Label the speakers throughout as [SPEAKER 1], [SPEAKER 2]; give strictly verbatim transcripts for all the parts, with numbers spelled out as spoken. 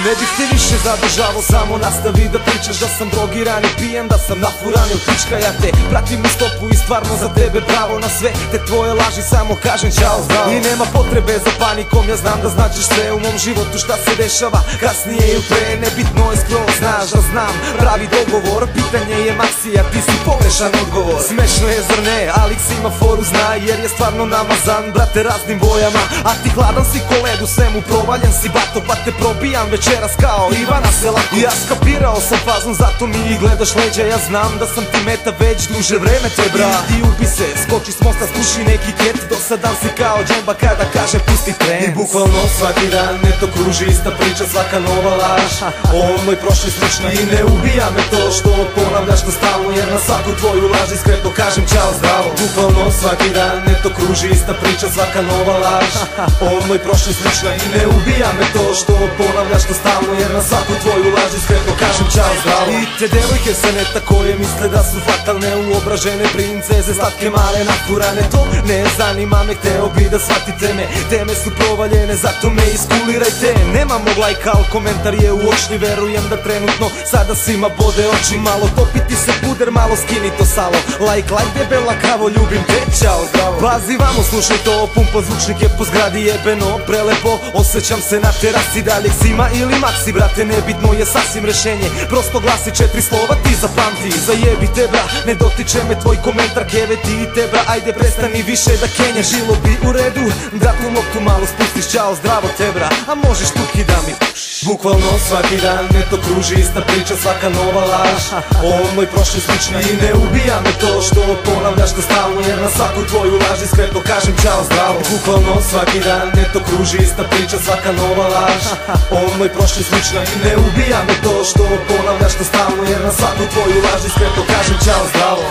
[SPEAKER 1] Ne bih te više zadržavao, samo nastavi da pričaš da sam drogiran i pijem, da sam nafuran ili pička. Ja te pratim u stopu i stvarno za tebe pravo na sve te tvoje laži, samo kažem čao, zdravo. I nema potrebe za panikom, ja znam da značiš sve u mom životu šta se dešava kasnije ili pre. Nebitno je skroz, znaš da znam pravi dogovor, pitanje je maksija, ti si pogrešan odgovor. Smešno je zar ne, Alex ima foru, zna, jer je stvarno namazan, brate, raznim bojama. A ti hladan si ko led, u svemu provaljen si bato, pa te probijam večeras kao Ivana Selako. Ja skapirao sam fazom, zato mi i gledaš leđa, ja znam da sam ti meta već duže vreme, te bra. I ubi se, skoči s mosta, skuši neki ket, dosadan si kao džemba kada kaže pusti tren. I bukvalno svaki dan me to kruži, ista priča, svaka nova laž o moj prošli slična. I ne ubija me to što ponavljaš to stalno, jer na svaku tvoju laž iskreto kažem čao, zdravo. Bukvalno svaki dan me to kruži, ista priča, svaka nova laž o moj prošli slična. I ne ubija me to što ponavljaš to stalno, jer na svaku tvoju laž iskreto kažem čao, zdravo. I te devojke sa neta koje misle da su fatalne, uobražene princeze, slatke male nafurane, to ne zanima me, hteo bi da shvatite me. Teme su provaljene, zato me iskulirajte. Nemam mog lajka, al komentar je uočni, verujem da trenutno sada svima bode oči. Malo topiti se puder, malo skini to salo. Like, like, debela kravo, ljubim te, čao, zdravo. Pazi vamo, slušaj to, pumpa zvučnike po zgradi, jebeno, prelepo. Osjećam se na terasi, da li Sima ili Maxi, brate, nebitno je sasvim rešenje. Prosto glasi četiri slova, ti zapamti. Zajebi te bra, ne dotiče me tvoj komentar, keve ti i te bra, ajde prestani više da kenja. Žilo bi u redu, da tu loptu malo spustiš, čao, zdravo te bra, a možeš tuki da mi pušiš. Bukvalno svaki dan me to kruži, ista priča, svaka nova laž o moj prošli slična. I ne ubija me to što ponavljaš to stalno, jer na svaku tvoju laž iskreto kažem čao, zdravo. Bukvalno svaki dan me to kruži, ista priča, svaka nova laž o moj prošli slična. I ne ubija me to što ponavljaš to stalno, jer na svaku tvoju laž iskreto kažem čao, zdravo.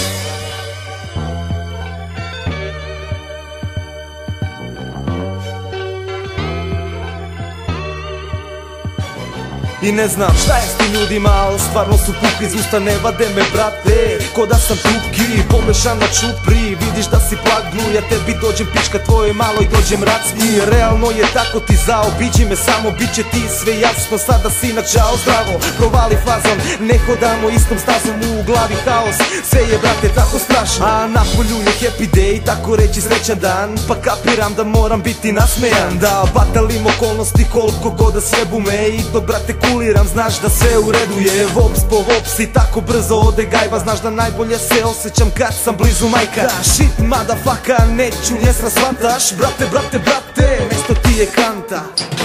[SPEAKER 1] I ne znam šta je s tim ljudima, ali stvarno su puki iz usta, ne vade me, brate, ko da sam tuki, pomešan na čupri. Vidiš da si plagnu, ja tebi dođem pička tvoje malo i dođem rac. I realno je tako, ti zaobiđi me, samo bit će ti sve jasno. Sada si na čao, zdravo, provali fazom, ne hodamo istom stazom, u glavi haos, sve je, brate, tako strašno. A na polju je happy day, tako reći srećan dan, pa kapiram da moram biti nasmejan. Da batalim okolnosti koliko god da sjebu me, i dok, brate, kuliram, znaš da sve u redu je. Vops po vops i tako brzo ode gajba, znaš da najbolje se osjećam kad sam blizu majka. Da, shit, motherfucker, neću njesra shvataš, brate, brate, brate, mesto ti je kanta.